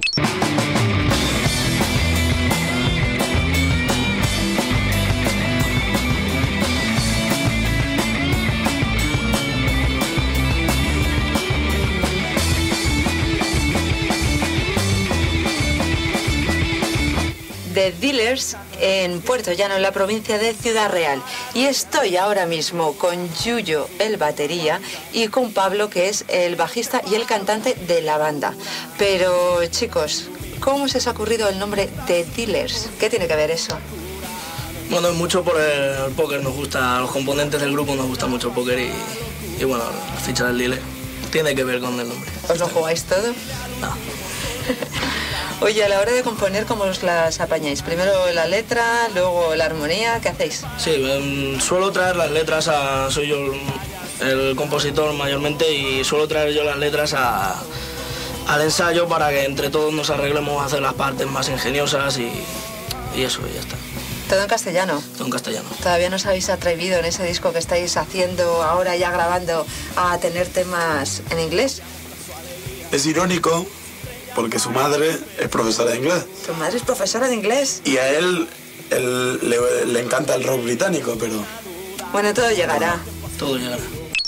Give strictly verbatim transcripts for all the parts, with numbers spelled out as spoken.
The Dealers en Puerto Llano, en la provincia de Ciudad Real. Y estoy ahora mismo con Yuyo, el batería, y con Pablo, que es el bajista y el cantante de la banda. Pero, chicos, ¿cómo se os ha ocurrido el nombre The Dealers? ¿Qué tiene que ver eso? Bueno, es mucho por el, el póker, nos gusta, a los componentes del grupo nos gusta mucho el póker y, y bueno, la ficha del dealer tiene que ver con el nombre. ¿Os lo jugáis todo? No. Oye, a la hora de componer, ¿cómo os las apañáis? Primero la letra, luego la armonía, ¿qué hacéis? Sí, um, suelo traer las letras a... soy yo el, el compositor mayormente y suelo traer yo las letras a, al ensayo para que entre todos nos arreglemos a hacer las partes más ingeniosas y, y eso, y ya está. ¿Todo en castellano? Todo en castellano. ¿Todavía no os habéis atrevido en ese disco que estáis haciendo ahora ya grabando a tener temas en inglés? Es irónico porque su madre es profesora de inglés. ¿Tu madre es profesora de inglés? Y a él, él le, le encanta el rock británico, pero... Bueno, todo llegará. Bueno, todo llegará.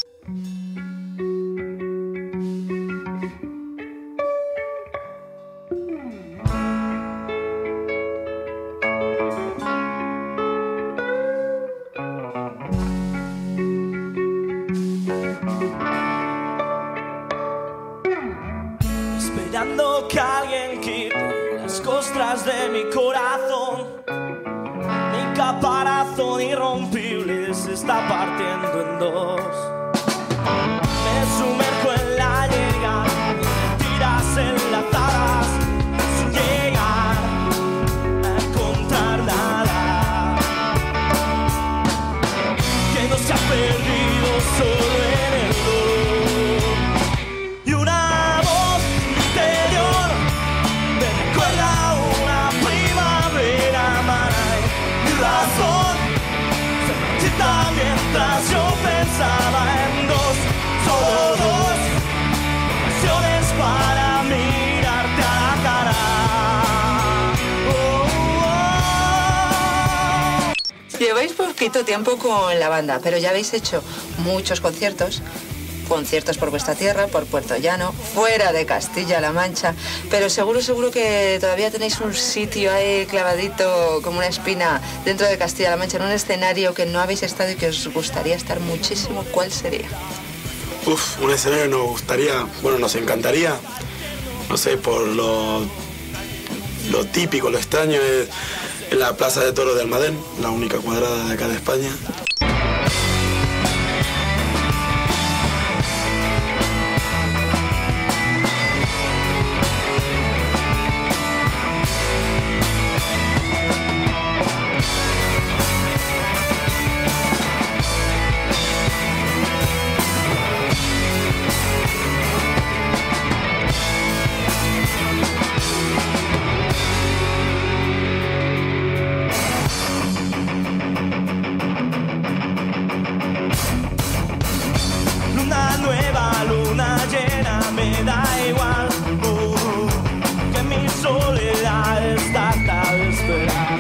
Esperando que alguien quite las costras de mi corazón. Mi caparazón irrompible se está partiendo en dos. Me sumerjo en la hielera, mentiras enlazadas, sin llegar a encontrar nada que no se ha perdido solo en el dolor. Y una voz interior me recuerda una primavera mala y mi razón se marchita mientras yo pensaba en dos, solo dos ocasiones para mirarte a la cara. Oh, oh. Lleváis poquito tiempo con la banda, pero ya habéis hecho muchos conciertos. Conciertos por vuestra tierra, por Puerto Llano, fuera de Castilla-La Mancha, pero seguro, seguro que todavía tenéis un sitio ahí clavadito como una espina dentro de Castilla-La Mancha, en un escenario que no habéis estado y que os gustaría estar muchísimo. ¿Cuál sería? Uf, un escenario nos gustaría, bueno, nos encantaría, no sé, por lo, lo típico, lo extraño, es la Plaza de Toros de Almadén, la única cuadrada de acá de España. Luna nueva, luna llena, me da igual, oh, que mi soledad está hasta de esperar.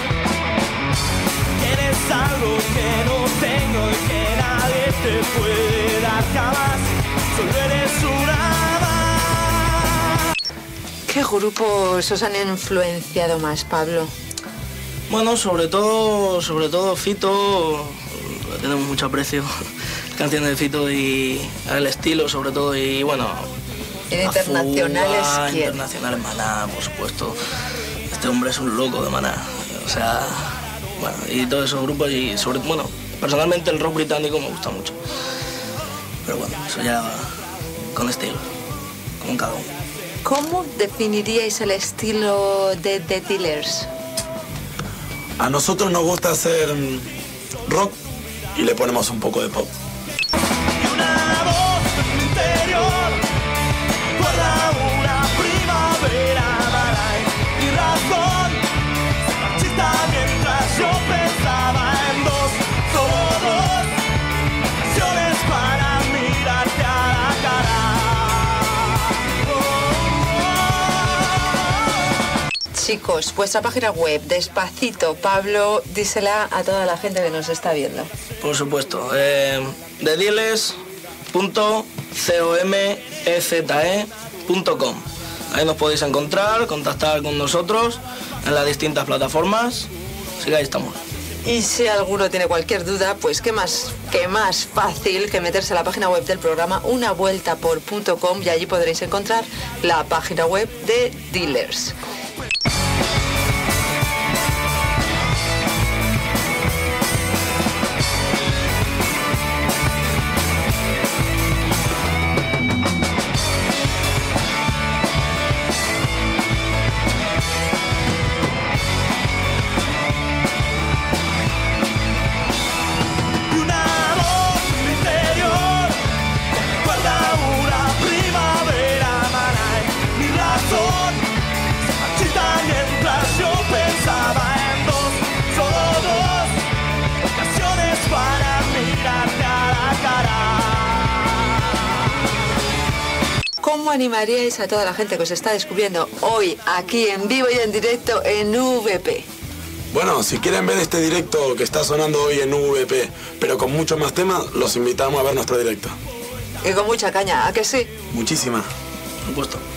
Eres algo que no tengo y que nadie te puede dar jamás, solo eres una más. ¿Qué grupos os han influenciado más, Pablo? Bueno, sobre todo, sobre todo Fito, le tenemos mucho aprecio. Canciones de Fito y el estilo sobre todo y bueno... ¿Y de internacionales Fuga, quién? Internacionales Maná, por supuesto. Este hombre es un loco de Maná. O sea, bueno, y todos esos grupos y sobre bueno, personalmente el rock británico me gusta mucho. Pero bueno, eso ya con estilo, con cada uno. ¿Cómo definiríais el estilo de The Dealers? A nosotros nos gusta hacer rock y le ponemos un poco de pop. Y una voz en mi interior recuerda una primavera mala y mi razón se marchita mientras yo pensaba en dos, solo dos ocasiones para mirarte a la cara. Oh, oh, oh. chicos, vuestra página web, despacito, Pablo, dísela a toda la gente que nos está viendo. Por supuesto, eh, de dealers punto comeze punto com. Ahí nos podéis encontrar, contactar con nosotros en las distintas plataformas. Así que ahí estamos. Y si alguno tiene cualquier duda, pues qué más, qué más fácil que meterse a la página web del programa una vuelta por punto com y allí podréis encontrar la página web de Dealers. ¿Cómo animaríais a toda la gente que os está descubriendo hoy, aquí en vivo y en directo en U V P? Bueno, si quieren ver este directo que está sonando hoy en U V P, pero con mucho más temas, los invitamos a ver nuestro directo. Y con mucha caña, ¿a que sí? Muchísima. Por supuesto.